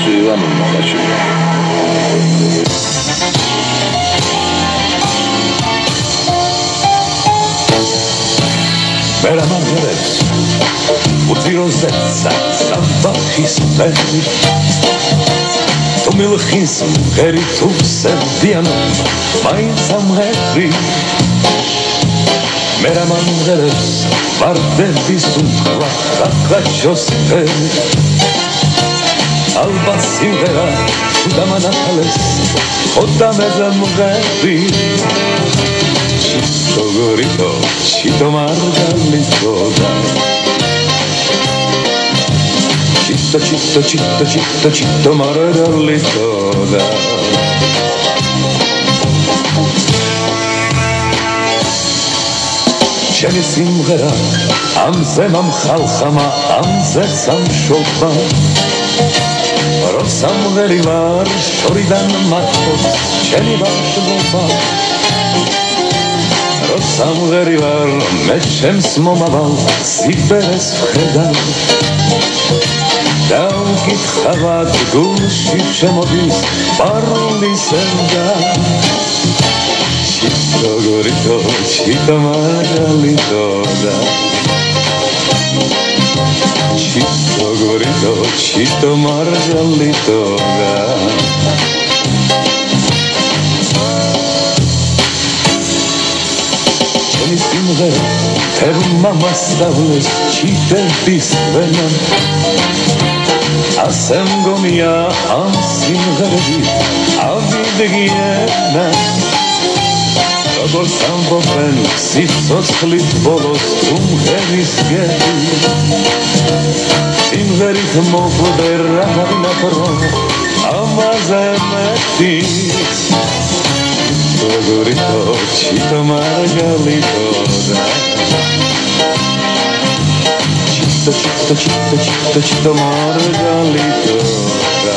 было много чего. Վերամանգրեց ու ծիրոզեց ծավախիս պեղի Դու միլխիս գերի թուքսել դիանում մայնց ամհետրի Վերամանգրեց վարդետիս ու վախակաչոս պեղի Ալբասին վերա ու դամանակալես խոտամեզ ամղերի Chito gorito, chito margarito da Chito, chito, chito, chito, chito margarito da Chemi simghera, amzem am khalkhama, amzets am shopa Rosam gerivar, shoridan matkos, chemi bashlopa Samgherivar meçhem smomaval siperes vkhedal Davkit khavat gulshi shemodis barli senda Chito gorito, chito margalito da Chito gorito, chito margalito da Simghera, ter mama stavles chiteltis venam Asem gomia am simgheri, avidegiena Როგორც ამბობენ, სიცოცხლის ბოლოს უმღერის გერი სიმღერით მოხვდე რაღაცნაირად რომ ამაზე მეტი Gorito, chito margalito da Chito, chito, chito, chito, chito margalito da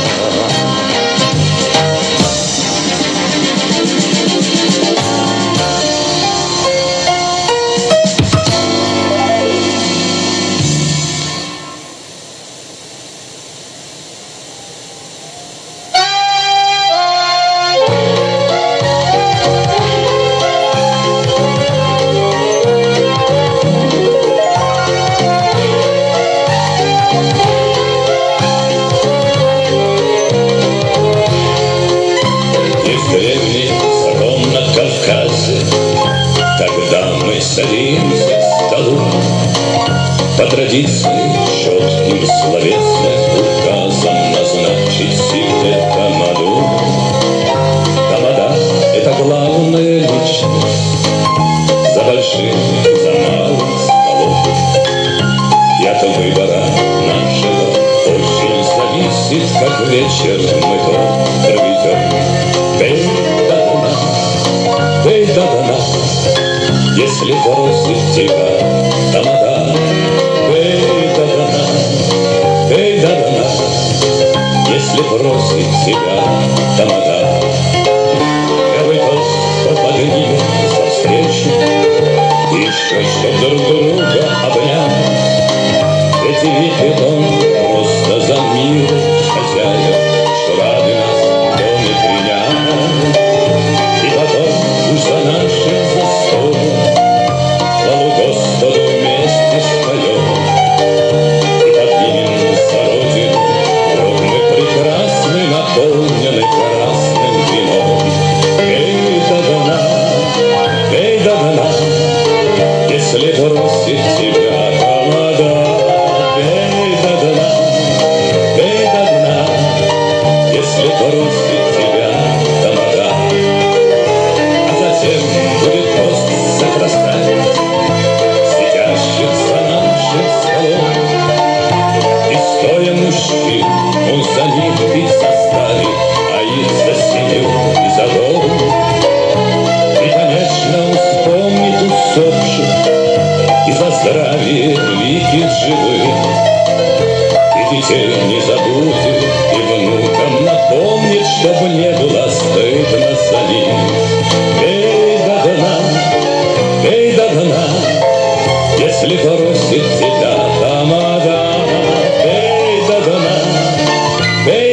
По традиции четким словесным указом назначить себе тамаду. Тамада — это главная личность за большим, за малым столом. И от выбора нашего очень зависит, как вечер мы тот проведем. Эй, да-да-да, если бросит тебя тамада. Если бросит тебя тамада, первый тост поднимем за встречу, еще чтоб друг друга обнять. Ведь видит он просто за мир хозяев, что рады нас в доме принять. И потом уж за нашим застолом славу Господу вместе споем. Наполнены красным вином. Эй, да-да-на, если бросит тебя тамада. Эй, да-да-на, если бросит тебя тамада. А затем будет тост за красавиц, сидящих за нашим столом. И стоя мужчин, он за них и заставит, а их за семью и за дом. И, конечно, он вспомнит усопших и за здравие великих живых. И детей не забудет, и внукам напомнит, чтобы не было стыдно за них. Эй, да-да-на, если бросит тебя тамада. Эй,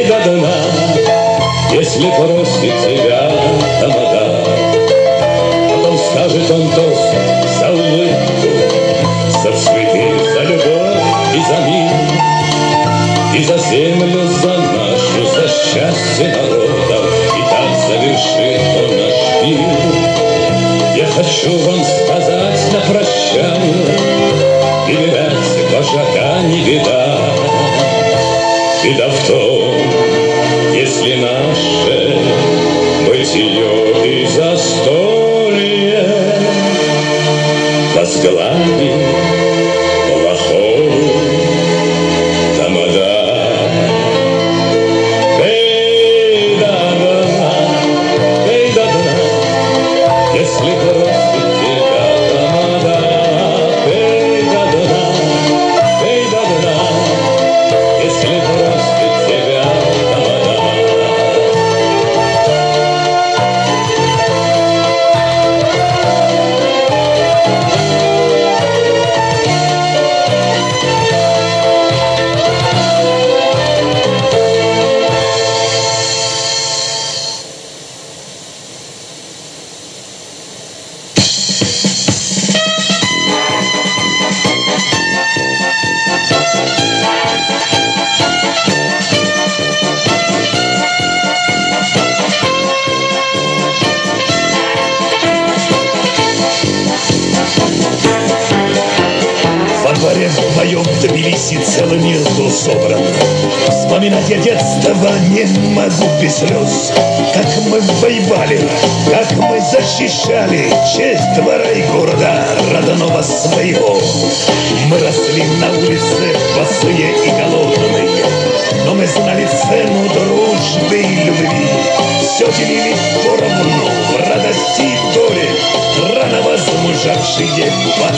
если бросит тебя тамада. Потом скажет он тост за улыбку, за цветы, за любовь и за мир, и за землю, за нашу, за счастье народов, и так завершит он наш мир. Я хочу вам сказать на прощание, передать вожака не беда. Беда в том, если наше бытие и застолье возглавит плохой тамада. Если бросит тебя тамада, если бросит тебя тамада. Во дворе вдвоем в Тбилиси целый мир был собран. Вспоминать я детство не могу без слез. Как мы воевали, как мы защищали честь двора и города родного своего. Мы росли на улице босые и голодные, но мы знали цену дружбы и любви. Все делили поровну в радости и горе. Рано возмужавшие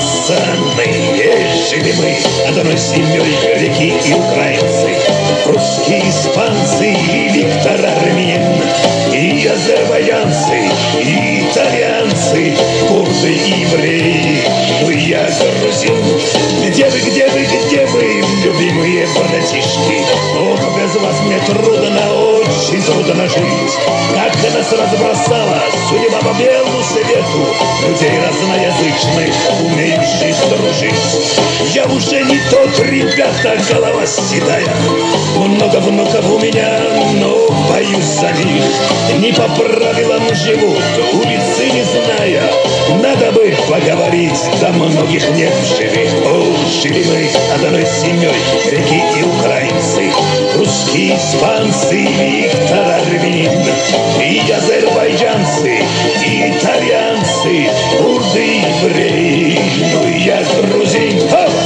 пацаны. Жили мы одной семьей, греки и украинцы, русские, испанцы и Виктор Армянин, и азербайджанцы, и итальянцы, курды и евреи, ну и я грузин. Где вы, любимые братишки? Ох, без вас мне трудно, очень трудно жить. Как нас разбросала судьба по белу свету, людей разноязычных, умеющих дружить. Я уже не тот, ребята, голова седая. Много внуков у меня, но боюсь за них. Не по правилам живут, улицы не зная. Надо бы поговорить, да многих нет в живых. О, жили мы одной семьей, греки и украинцы, русские, испанцы, Виктор Армянин, и азербайджанцы, и итальянцы, курды и евреи, ну и я грузин.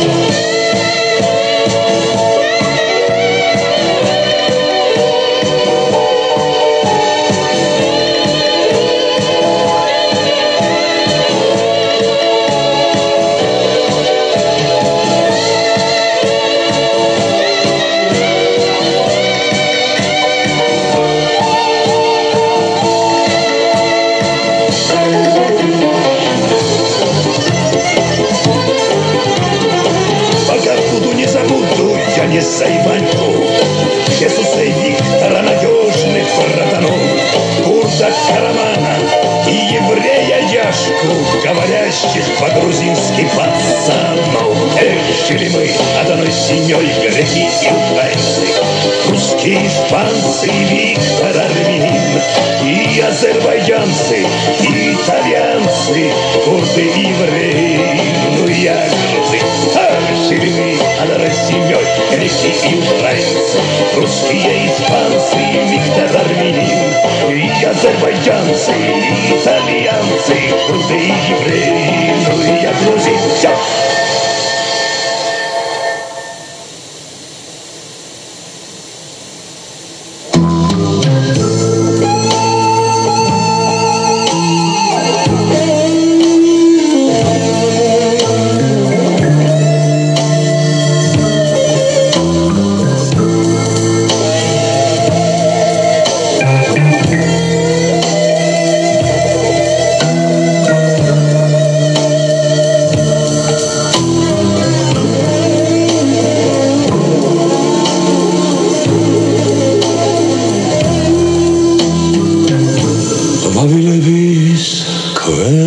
Не Сайваньку, Иисуса и Виктора, надежных братанов, Курда Карамана и еврея Яшку, говорящих по-грузински пацанов. Жили мы одной семьей, греки и украинцы, русские, испанцы, Виктор Армянин, и азербайджанцы, и итальянцы, курды и евреи, ну я грузин. Жили мы одной семьей, греки и украинцы, русские, испанцы, Виктор Армянин, и азербайджанцы, и итальянцы, курды и евреи, ну я грузин. Все.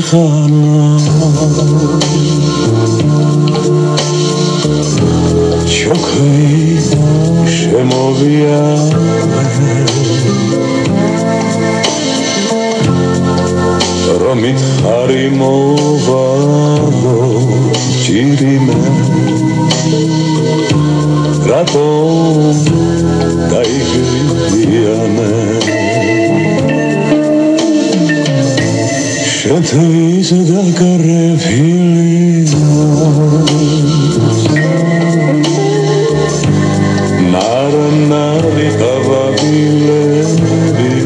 חנה שוקרי שמובייה רומית חרימובה צ'ירימה רטום דייגריאנה שתוויז דקרב היליה נערה נערי חווה בלבי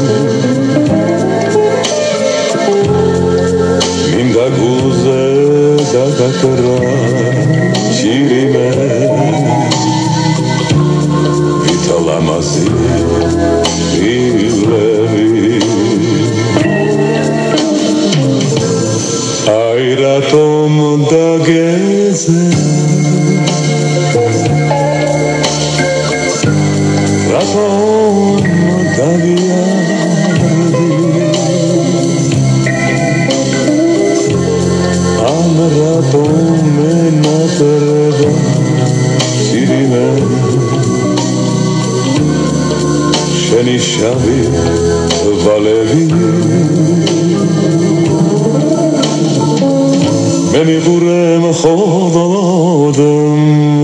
מן דגוזה דקרה שירימה ויתלמזי בלבי Airatom da geze Ratom da viardi Am ratom na terra sirime Sheni shavi valevi בניחורם חוד אדם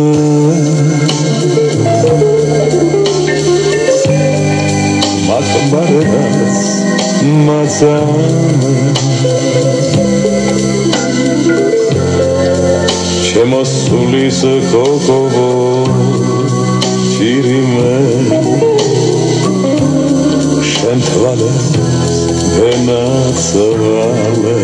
מתום ברדס מצא שמוסולי סקוקובו שירימה שנטבלה ונצבלה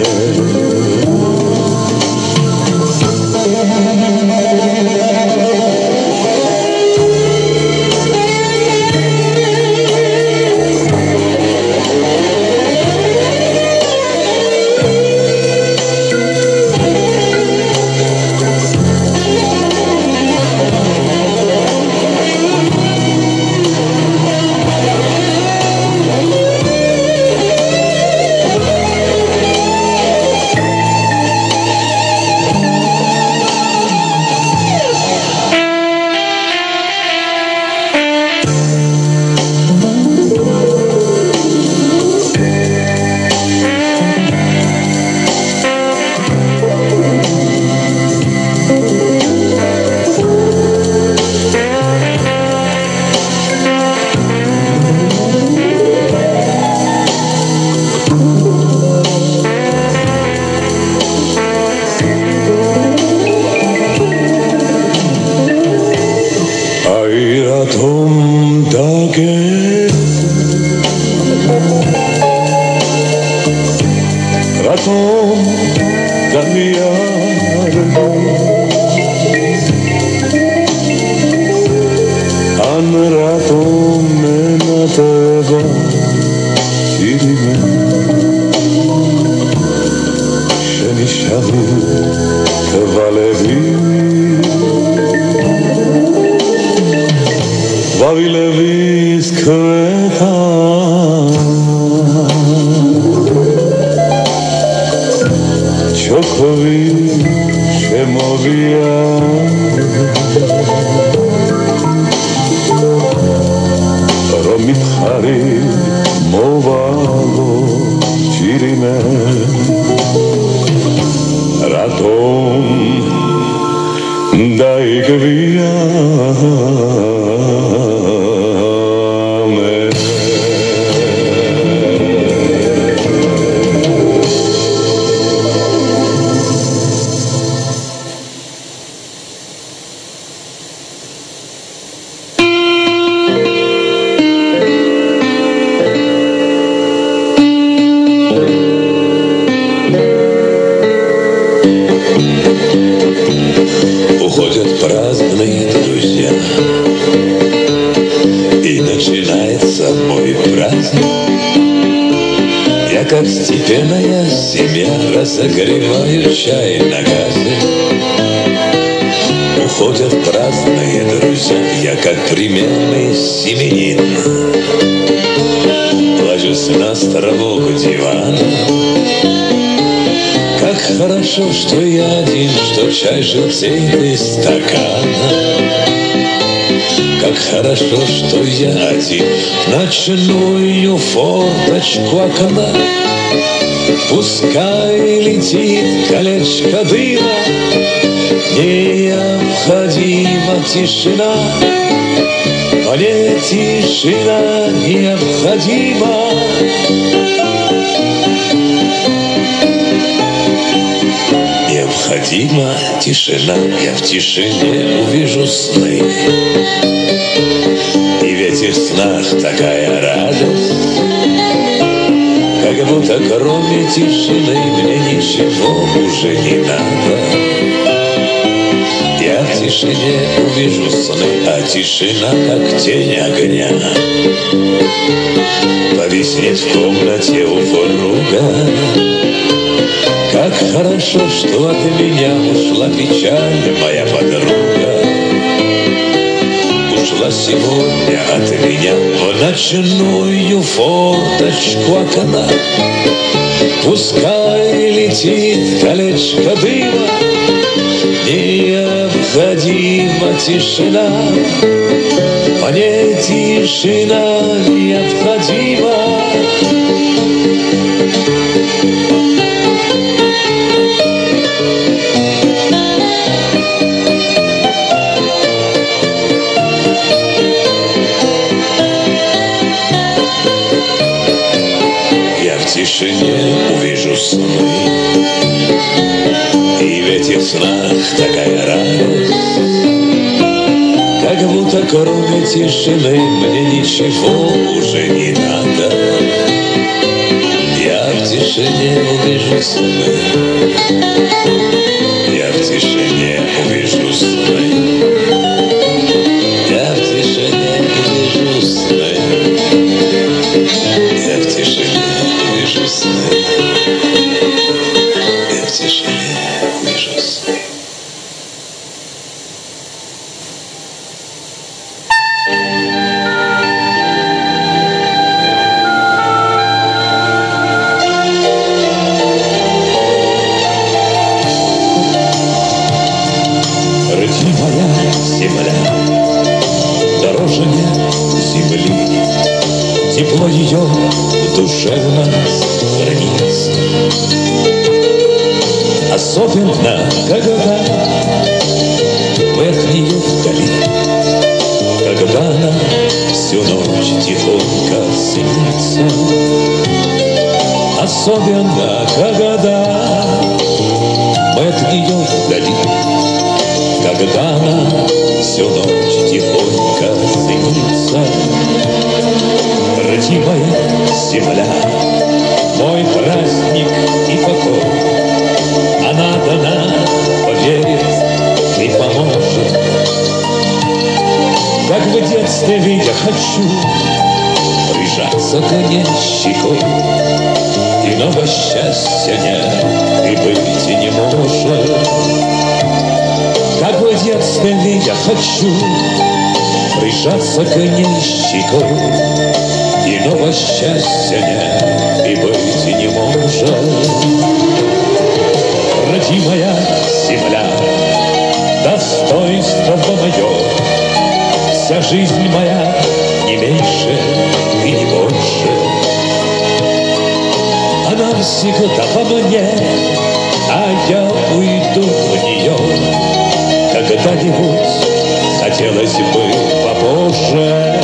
как степенная семья, разогреваю чай на газе. Уходят праздные друзья, я как примерный семенин. Ложусь на островок дивана, хорошо, что я один, что чай желтеет из стакана. Как хорошо, что я один, ночную форточку окна. Пускай летит колечко дыма, необходима тишина. Мне тишина необходима. Необходима тишина, я в тишине увижу сны. И в этих снах такая радость, как будто кроме тишины мне ничего уже не надо. Я в тишине увижу сны, а тишина как тень огня повиснет в комнате у порога. Как хорошо, что от меня ушла печаль, моя подруга. Ушла сегодня от меня в ночную форточку окна. Пускай летит колечко дыма, необходима тишина. Мне тишина необходима. В тишине увижу сны, и в этих снах такая радость, как будто кроме тишины мне ничего уже не надо. Я в тишине увижу сны, я в тишине увижу сны, я в тишине увижу сны, я в тишине увижу сны, я в тишине увижу сны. Родимая земля, дороже нет земли, тепло ее в душе у нас хранится. Особенно, когда мы от нее вдали, когда она всю ночь тихонько снится. Особенно, когда мы от нее вдали, когда она всю ночь тихонько снится. Родимая земля, мой праздник и покой, она дана, поверит и поможет. Как в детстве, видя, хочу прижаться к ней щекой. Иного счастья нет и быть и не может. Как в детстве, видя, хочу прижаться к ней щекой. Иного счастья нет и быть и не может. Родимая земля, достоинство мое, вся жизнь моя не меньше и не больше. Она всегда во мне, а я уйду в нее. Когда-нибудь хотелось бы попозже.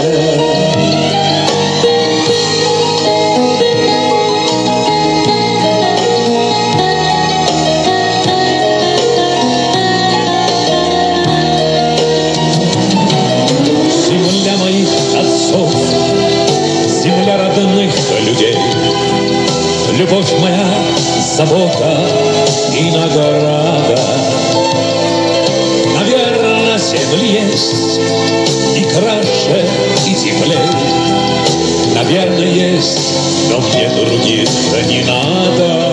Земля моих отцов, земля родных людей, любовь моя, забота и награда. Наверное, земли есть и краше, и теплей. Наверное, есть, но мне других не надо.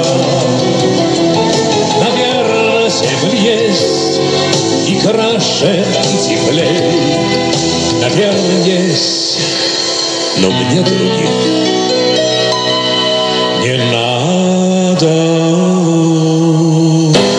Наверное, земли есть и краше, и теплей. Наверное, есть, но мне других не надо.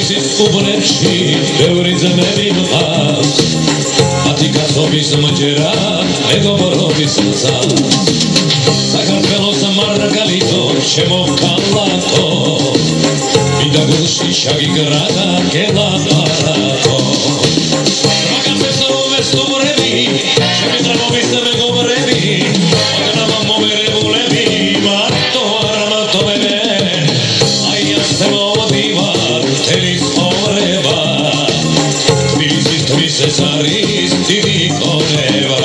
თბილისის უბნებში ბევრი ძმები მყავს მათი გასობის მჯერა მეგობრობის მზას საქართველოს მარგალიტო ჩემო ქალაქო მინდა გულში შაგიგრადა გელაპარაკო მაგას რომ ვესტუმრები ჩემი ძმობის მეგობრები ოდნავ მომერებულები მარტო არ მარტოვებე აი ასე მოვდივარ მთელი ცხოვრება თბილისისთვის ეს არის დიდი ქონება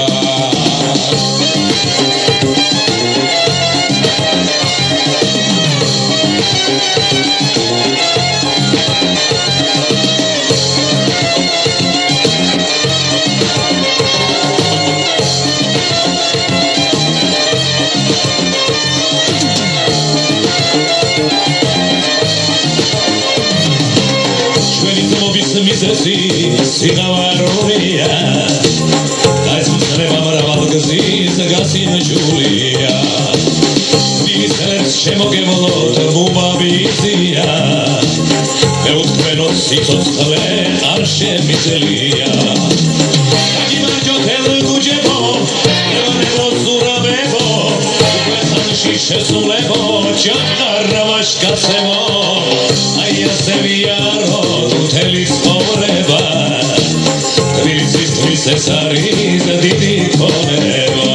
სიღავარულია და ეს მცნება მრავალგზის გასინჯულია თბილისელებს შემოგემლოთ ბუბაბიზია მეუთხმენოთ სიცოცხლე არ შემიძლია გაგიმარჯოთ ელგუჯებო ევანელო ზურაბებო უქვესანში შესულებო ჯანყარა ვაშკაცებო აი ასე ვიაროთ მთელი ცხოვრება თბილისისთვის ეს არის დიდი ქონება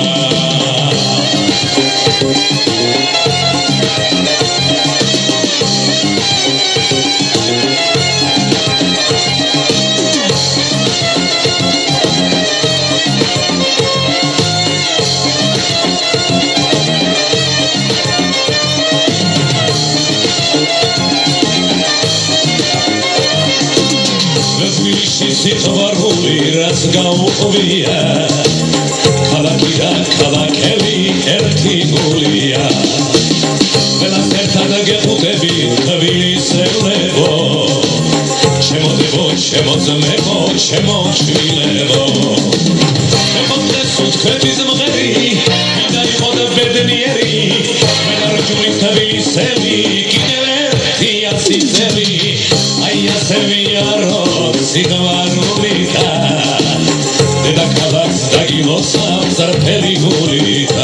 სიყვარული რაც გაუყვია ქალაქი და ქალაქები ერთი გულია ყველას ერთად გეხუტები თბილისელებო შემოდებო შემოძმებო შემოჩვილებო მემოკლეს უთქვები ზმღერი მინდა იყოთ ბედნიერი მენარჩული თბილისელი კიდევ ერთი ასიწელი აი ასე ვიაროთ სიყვარულითა დედაქალაქს დაგილოცავ ზრდელი გულითა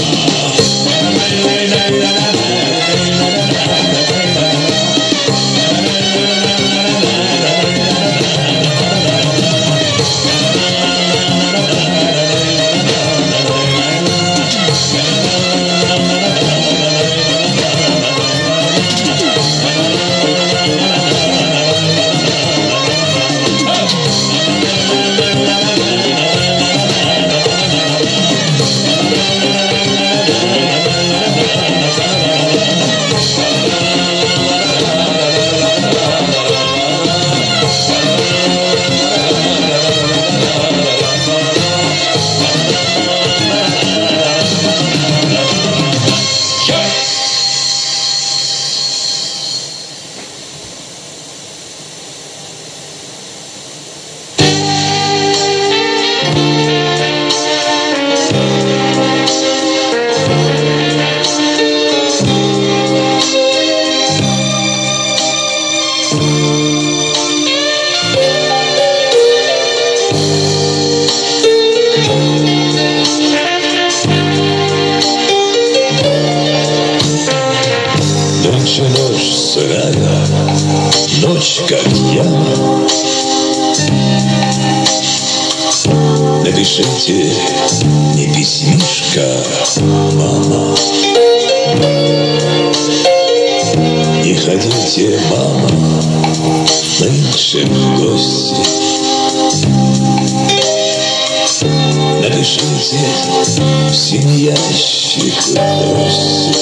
Ночь, как я. Напишите мне письмишко, мама. Не ходите, мама, нынче в гости. Напишите в синий ящик бросьте.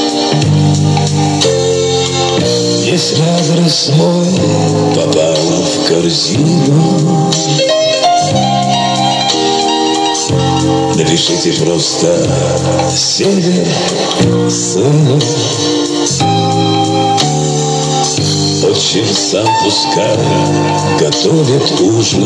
Если адрес мой попал в корзину, напишите просто север, сына. Отчим сам пускай готовит ужин.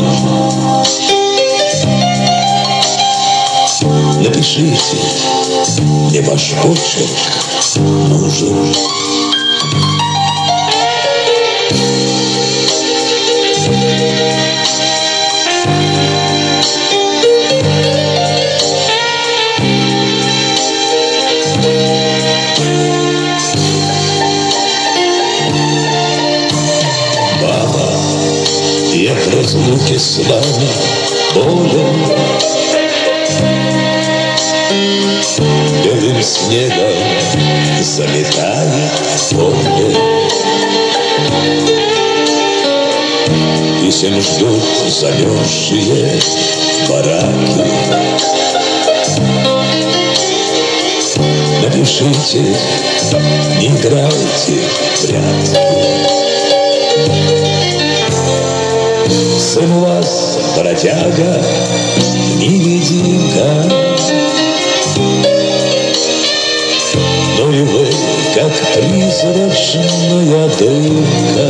Напишите, мне ваш почерк нужен. Я в разлуке с вами болен, белым снегом заметает поле. Писем ждут замерзшие бараки. Напишите, не играйте в прятки. Сын у вас бродяга, невидимка, но и вы, как призрачная дымка.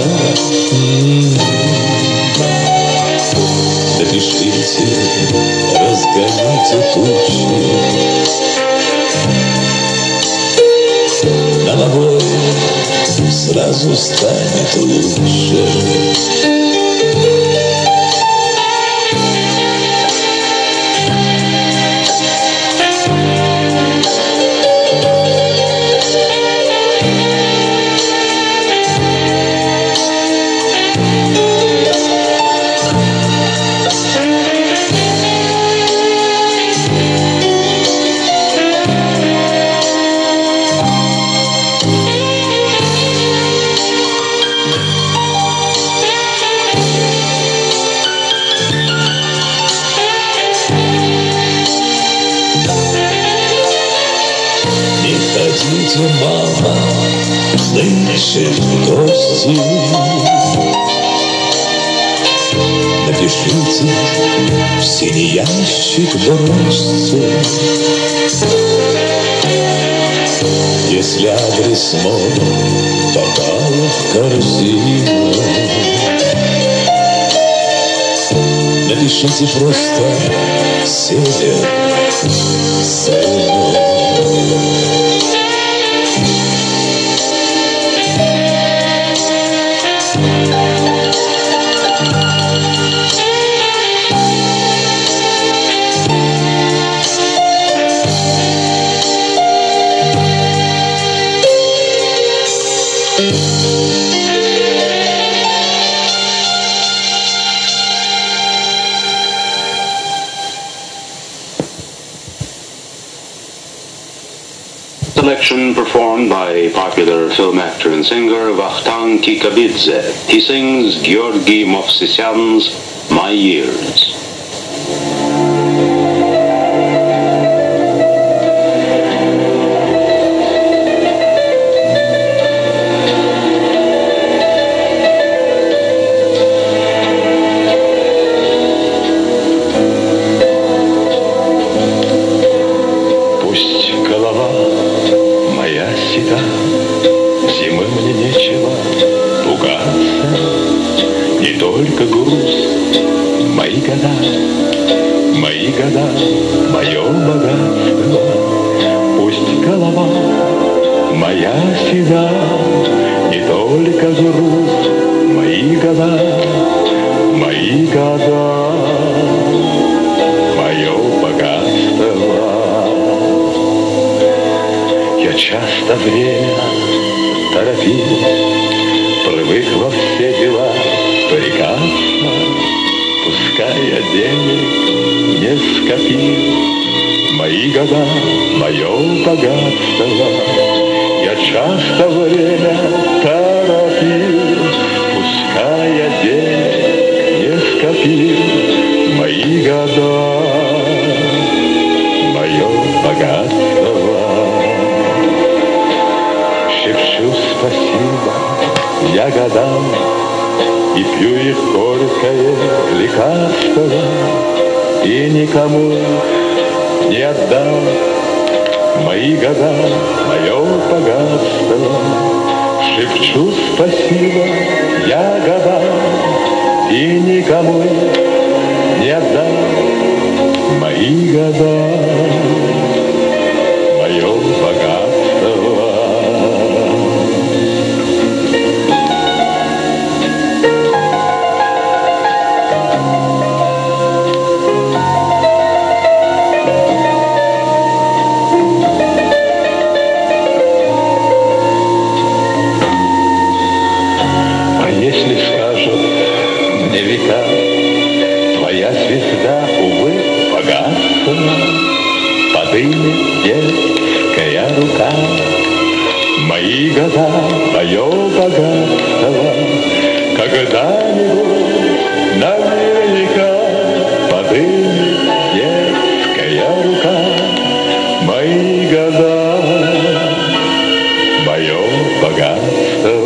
Напишите, разгоните тучи, нам обоим сразу станет лучше. Мама, нынче в гости. Напишите в синий ящик бросьте. Если адрес мой, то попала в корзину. Напишите просто север сыну. Selection performed by popular film actor and singer Vakhtang Kikabidze. He sings Georgy Movsisyan's My Years. Зимы мне нечего пугаться, не только грусть, мои года, мое богатство. Пусть голова моя седа, не только грусть, мои года, мое богатство. Я часто время торопил, привык во все дела прикаться, пускай я денег не скопил, мои года, мое богатство. Я часто время торопил, пускай я денег не скопил, мои года, мое богатство. Шепчу спасибо я годам и пью их горькое лекарство, и никому не отдам мои года, мое богатство. Шепчу спасибо я годам и никому не отдам мои года, мое богатство. подымет детская рука. Мои года, мое богатство, когда-нибудь наверняка подымет детская рука. Мои года, мое богатство,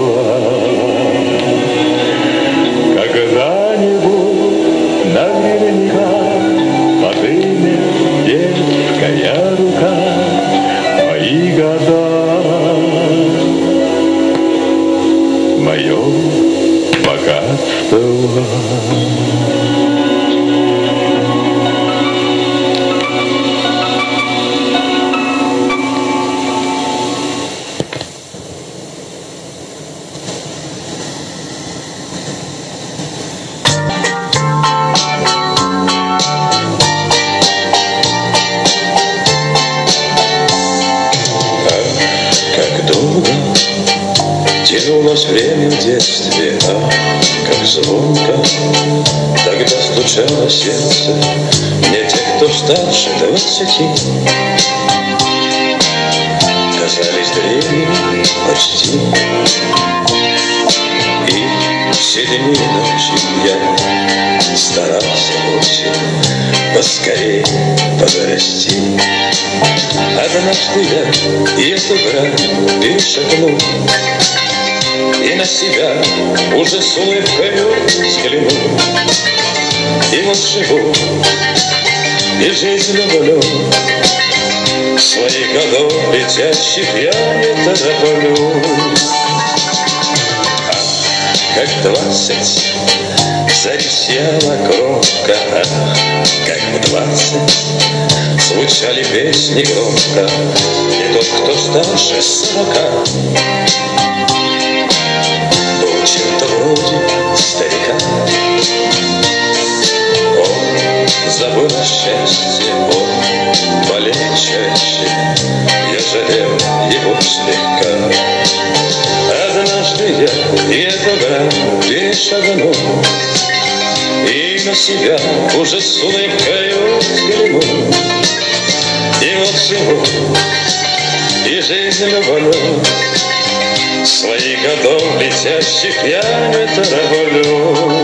когда-нибудь наверняка подымет детская рука. Мои года, мое богатство. Тянулось время в детстве, как звонко тогда стучало сердце мне тех, кто старше 20. Казались древними почти. И все дни и ночи я старался очень поскорее подрасти. Однажды я эту грань перешагнул и на себя уже с улыбкою взглянул. И вот живу, и жизнь люблю, своих годов летящих я не тороплю. Как 20 зарисела кромка, как в 20 звучали песни громко, и тот, кто старше 40, был чем-то вроде старика. Он забыл о счастье, он болел чаще, я жалел его слегка. Однажды я эту грань перешагнул и на себя уже с улыбкою взглянул. И вот живу, и жизнь люблю, своих годов летящих я не тороплю.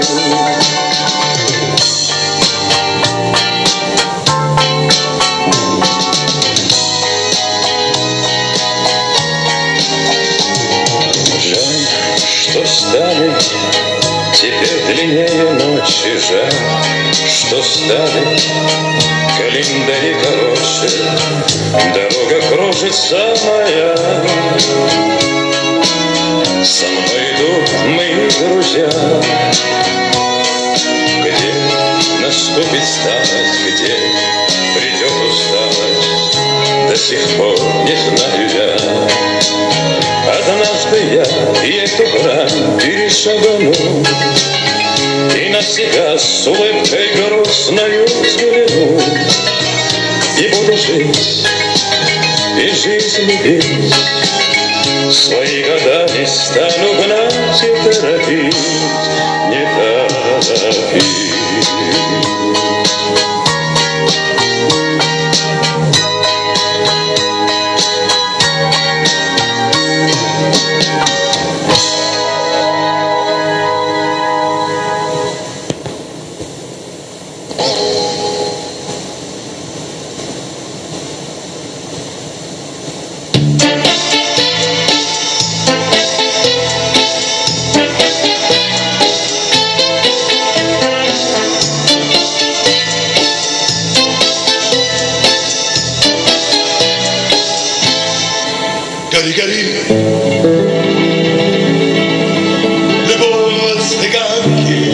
Жаль, что стали теперь длиннее ночи, жаль, что стали календари короче, дорога кружится моя. Со мной идут мои друзья, где наступит старость, где придет усталость, до сих пор не знаю я. Однажды я эту грань перешагну и на себя с улыбкой грустною взгляну. И буду жить, и жизнь любить, свои года не стану гнать и торопить, не торопить. Гори-гори, любовь цыганки,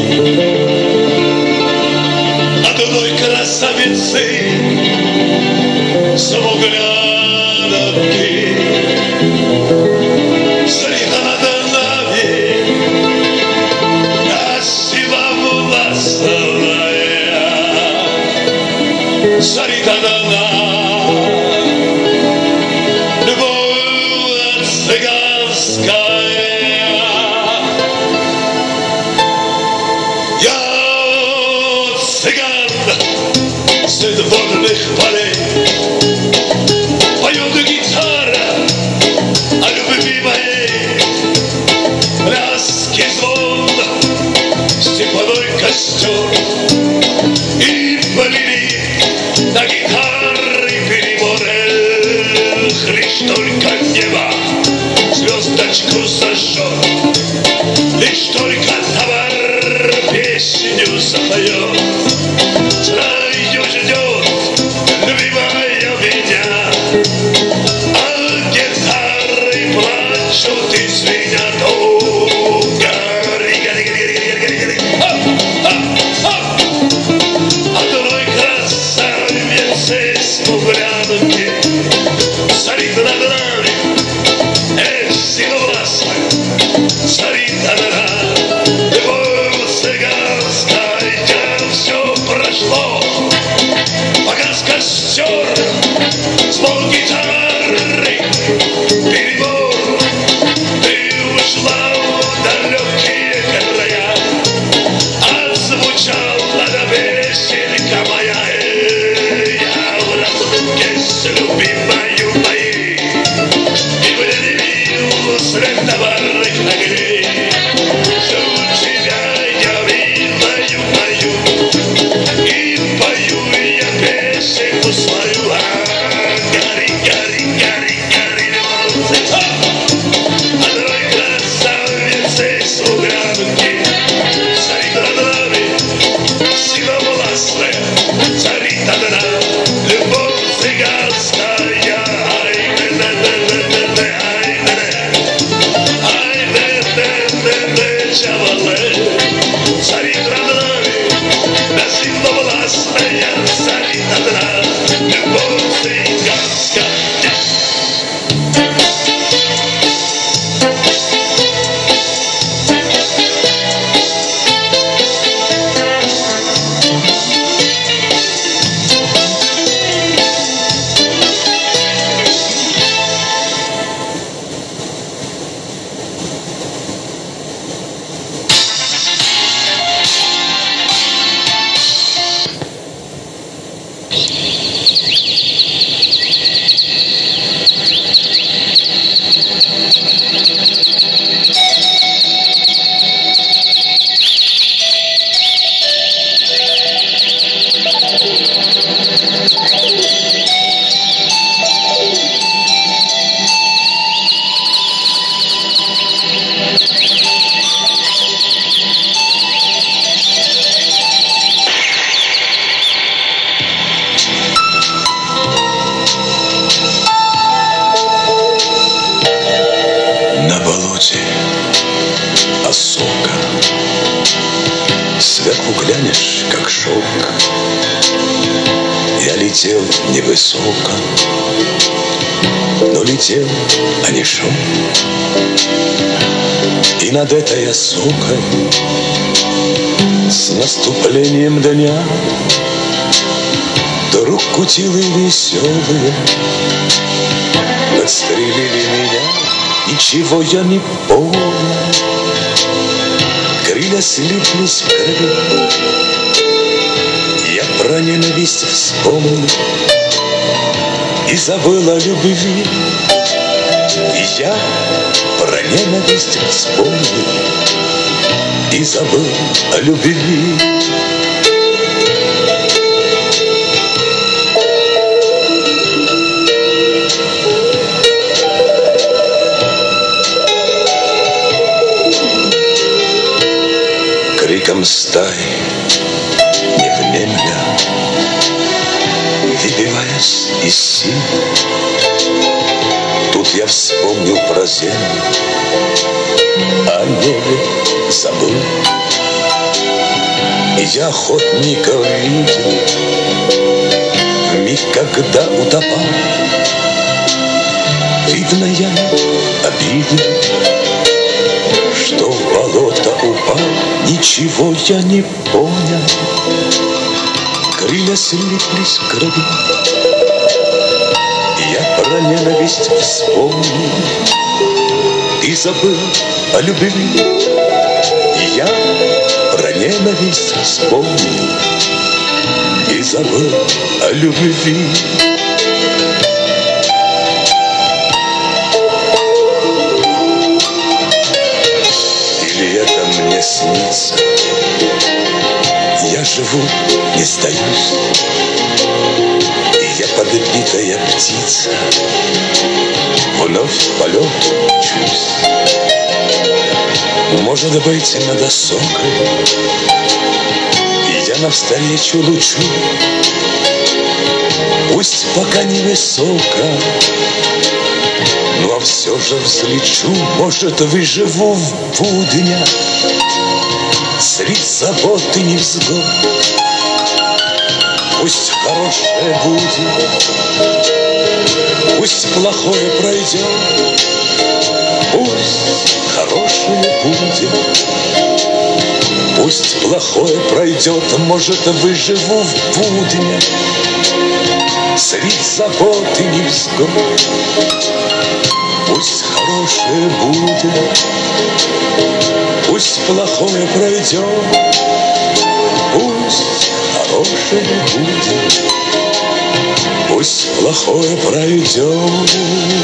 от одной красавицы смуглядовки. Залита над нами красиво властная, залита над нами цыган с вольных полей. лишь только небо звездочку зажжет, лишь только товар песню запоет. С раю ждет любимая меня, а гитары плачут и звенят. О, гори, гори, гори, гори, гори, гори. Одной красавице смуглянки царит над нами, синовластная, царит она. Любовь цыганская, все прошло, погас костер, звон гитары, перебор. Ты ушла в далекие края, отзвучала песенка моя. Я в разлуке с любимою моей, и влюбил средь товарных ногтей. Жду тебя, я милую мою, и пою я песенку свою. Гори, гори, гори, гори, любовь. Одной красавицы слуганки царит над нами, синовластная, царит одна. Любовь цыганская, царит над нами, насильно властная, царит одна. Любовь цыганская. На болоте осока, сверху глянешь, как шелк. Я летел невысоко, но летел, а не шел. И над этой осокой с наступлением дня вдруг кутилы веселые подстрелили меня. Ничего я не понял, крылья слиплись в крови. Я про ненависть вспомнил и забыл о любви. И я про ненависть вспомнил и забыл о любви. Криком стаи не внемля, выбиваясь из сил, тут я вспомнил про землю, о небе забыл. И я охотников видел в миг, когда утопал. Видно, я обидел, что в болото упал. Ничего я не понял, крылья слиплись в крови. Я про ненависть вспомнил и забыл о любви. Я про ненависть вспомнил и забыл о любви. Или это мне снится? Я живу, не сдаюсь, и я подбитая птица. вновь в полет мчусь. Может быть, над осокой, идя навстречу лучу, пусть пока невысоко, но все же взлечу. Может, выживу в буднях средь забот и невзгод. Пусть хорошее будет, пусть плохое пройдет. Пусть хорошее будет, пусть плохое пройдет. Может, выживу в буднях средь забот и невзгод. Пусть хорошее будет, пусть плохое пройдет. Пусть хорошее будет, пусть плохое пройдет.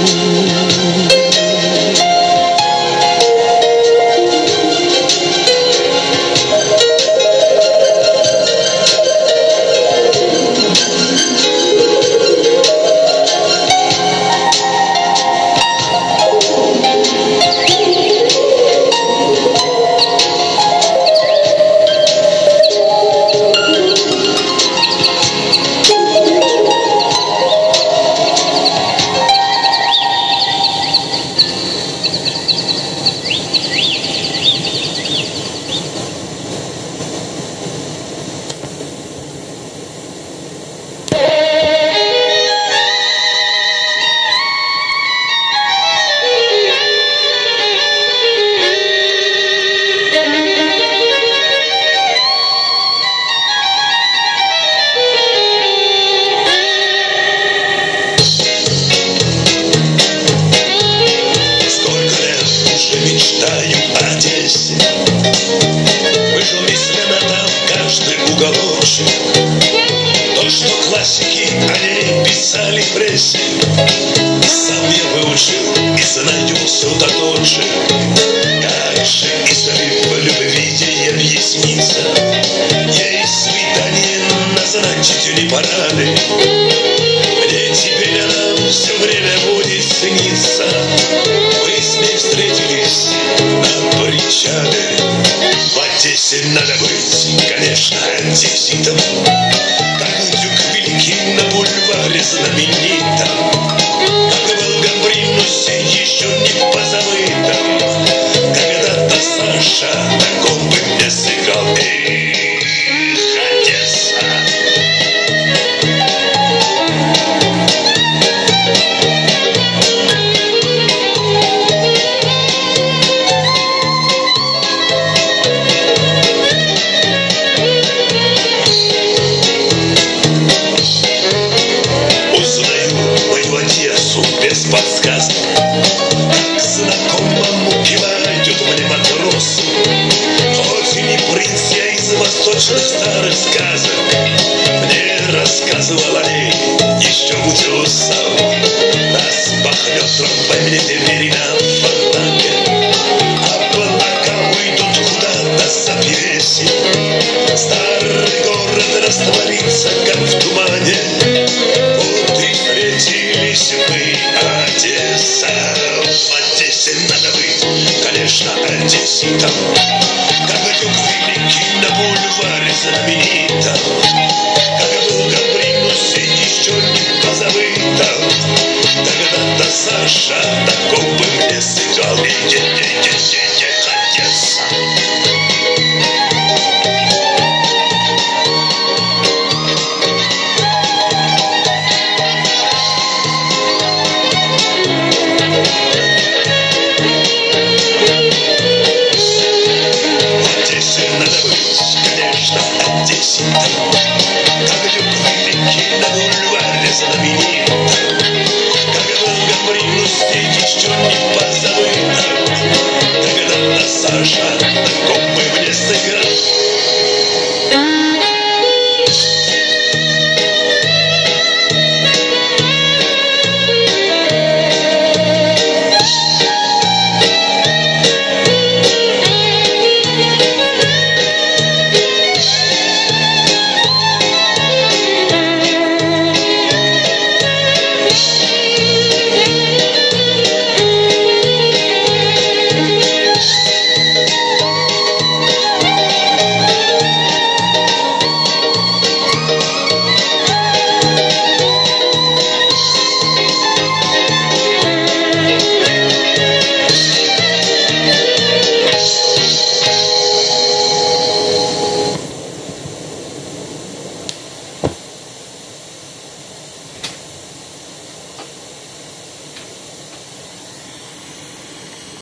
То, что классики о ней писали в прессе, сам я выучил и знаю все тот же. Как же изрыв в любви ей объяснится? Ей свидание назначить не пора ли? Мне теперь она все время будет сниться. Мы с ней встретились на причале. В Одессе надо быть, конечно, одесситом, как Дюк Великий на бульваре знаменитом, как был в Гамбринусе еще не позабытом. Когда-то Саша таком бы мне сыграл. Эх, Одесса! Без подсказок, как знакомому кивают мне матросу. Хоть и не принц, я из восточных старых сказок. Мне рассказывал о ней еще утесов. Нас пахнет трамвайными двери на фонтане, а пока уйдут куда-то за пьеси. Старый город растворится, как в тумане. Вот и встретились мы, Одесса. В Одессе надо быть, конечно, одесситом, как Дюк Великий на бульваре знаменитом, как был в Гамбринусе еще не позабытом. Тогда-то Саша такого бы мне сыграл.